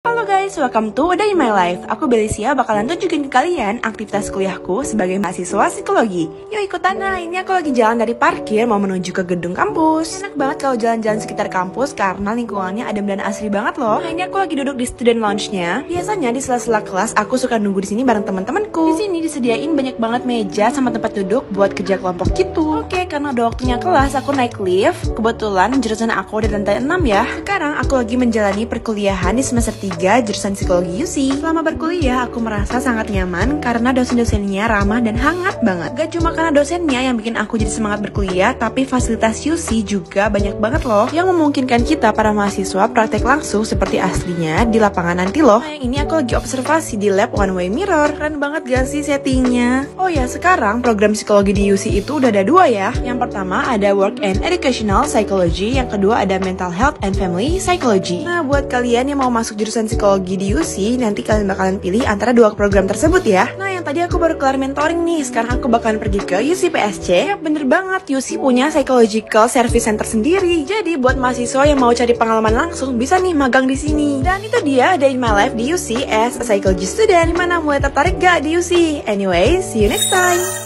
Halo guys, welcome to A Day in My Life. Aku Belisia bakalan tunjukin ke kalian aktivitas kuliahku sebagai mahasiswa psikologi. Yuk ikutan, nah ini aku lagi jalan dari parkir mau menuju ke gedung kampus. Enak banget kalau jalan-jalan sekitar kampus karena lingkungannya adem dan asri banget loh. Nah ini aku lagi duduk di student lounge-nya. Biasanya di sela-sela kelas aku suka nunggu di sini bareng teman-temanku. Di sini disediain banyak banget meja sama tempat duduk buat kerja kelompok gitu. Oke, karena udah waktunya kelas aku naik lift. Kebetulan jurusan aku di lantai 6 ya. Sekarang aku lagi menjalani perkuliahan di semester 3 jurusan psikologi UC. Selama berkuliah, aku merasa sangat nyaman karena dosen-dosennya ramah dan hangat banget. Gak cuma karena dosennya yang bikin aku jadi semangat berkuliah, tapi fasilitas UC juga banyak banget loh yang memungkinkan kita para mahasiswa praktek langsung seperti aslinya di lapangan nanti loh. Nah, yang ini aku lagi observasi di lab one way mirror. Keren banget gak sih settingnya? Oh ya, sekarang program psikologi di UC itu udah ada 2 ya. Yang pertama ada Work and Educational Psychology, yang kedua ada Mental Health and Family Psychology. Nah, buat kalian yang mau masuk jurusan psikologi di UC, nanti kalian bakalan pilih antara 2 program tersebut ya. Nah, yang tadi aku baru kelar mentoring nih, sekarang aku bakalan pergi ke UC PSC. Ya bener banget, UC punya Psychological Service Center sendiri. Jadi buat mahasiswa yang mau cari pengalaman langsung, bisa nih magang di sini. Dan itu dia Day in My Life di UC as a psychology student. Gimana, mulai tertarik gak di UC? Anyway, see you next time.